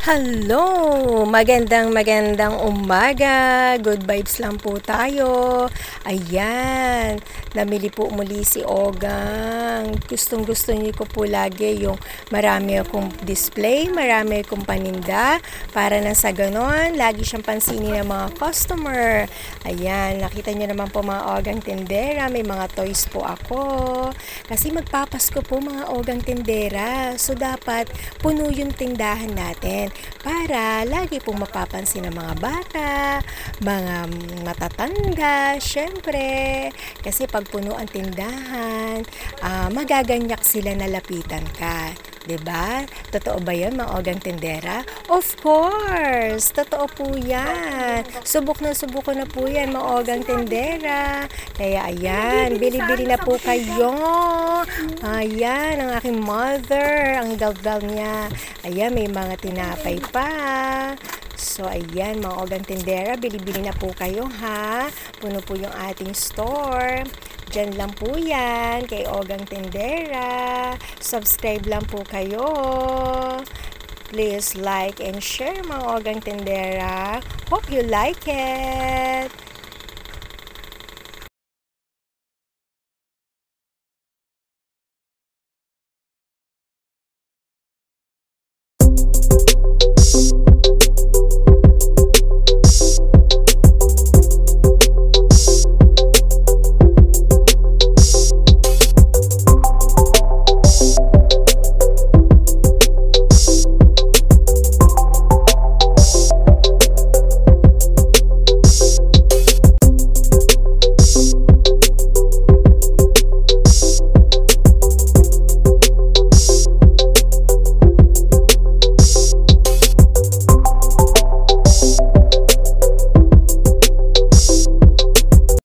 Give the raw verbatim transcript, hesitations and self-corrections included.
Hello! Magandang magandang umaga. Good vibes lang po tayo. Ayan, namili po muli si Ogang. Gustong gusto niyo ko po lagi yung marami akong display, marami akong paninda. Para na sa ganon, lagi siyang pansinin ng mga customer. Ayan, nakita niyo naman po mga Ogang tindera. May mga toys po ako. Kasi magpapasko po mga Ogang tindera. So dapat puno yung tindahan natin para lagi pong mapapansin ng mga bata, mga matatanda, syempre. Kasi pag puno ang tindahan, uh, magaganyak sila na lapitan ka. Diba? Totoo ba yan, mga Ogang tindera? Of course! Totoo po yan. Subok na subok ko na po yan, mga Ogang tindera. Kaya ayan, bili-bili na po kayo. Ayan, ang aking mother, ang daldal niya. Ayan, may mga tinapay pa. So, ayan, mga Ogang tindera, bili-bili na po kayo, ha? Puno po yung ating store. Diyan lang po yan, kay Ogang tindera. Subscribe lang po kayo. Please like and share, mga Ogang tindera. Hope you like it.